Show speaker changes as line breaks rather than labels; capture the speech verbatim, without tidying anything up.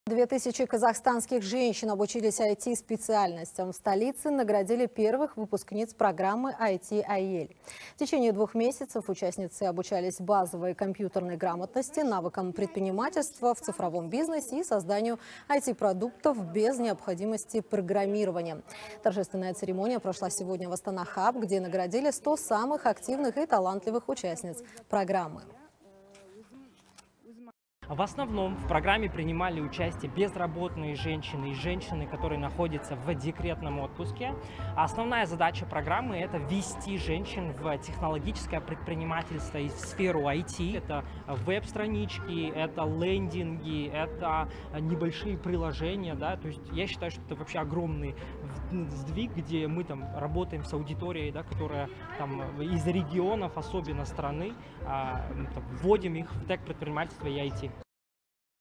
Две тысячи казахстанских женщин обучились ай ти-специальностям. В столице наградили первых выпускниц программы ай ти ай эль. В течение двух месяцев участницы обучались базовой компьютерной грамотности, навыкам предпринимательства в цифровом бизнесе и созданию ай ти-продуктов без необходимости программирования. Торжественная церемония прошла сегодня в Астана Хаб, где наградили сто самых активных и талантливых участниц программы.
В основном в программе принимали участие безработные женщины и женщины, которые находятся в декретном отпуске. Основная задача программы – это ввести женщин в технологическое предпринимательство и в сферу ай ти. Это веб-странички, это лендинги, это небольшие приложения. Да? То есть я считаю, что это вообще огромный сдвиг, где мы там работаем с аудиторией, да, которая там из регионов, особенно страны, а, там, вводим их в тех предпринимательство и ай ти.